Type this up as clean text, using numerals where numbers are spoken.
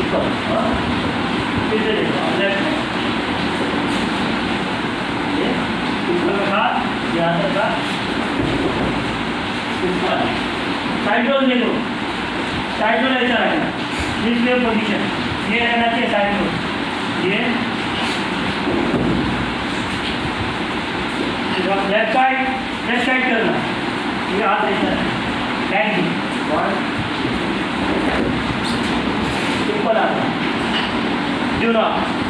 ऊपर, फिर से देखो लेफ्ट में, ये ऊपर का यहाँ तक का ऊपर, साइड रोल देखो, साइड रोल ऐसा रखना, डिस्प्ले पोजीशन ये रहना चाहिए साइड रोल, ये लेफ्ट साइड करना, ये हाथ ऐसा बैंड ऊपर आता,